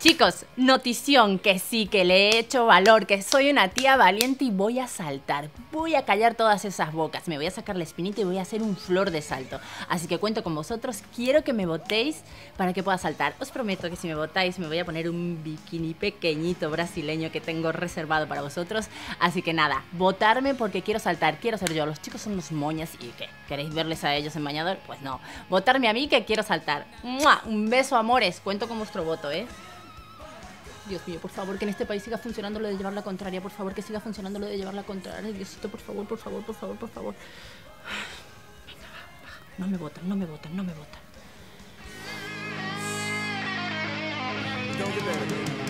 Chicos, notición, que sí, que le he hecho valor, que soy una tía valiente y voy a saltar. Voy a callar todas esas bocas, me voy a sacar la espinita y voy a hacer un flor de salto. Así que cuento con vosotros, quiero que me votéis para que pueda saltar. Os prometo que si me votáis me voy a poner un bikini pequeñito brasileño que tengo reservado para vosotros. Así que nada, votarme porque quiero saltar, quiero ser yo. Los chicos son unos moñas y ¿qué? ¿Queréis verles a ellos en bañador? Pues no, votarme a mí que quiero saltar. ¡Mua! Un beso, amores, cuento con vuestro voto, ¿eh? Dios mío, por favor, que en este país siga funcionando lo de llevar la contraria. Por favor, que siga funcionando lo de llevar la contraria. Diosito, por favor, por favor, por favor, por favor. Venga, va. No me votan, no me votan, no me votan.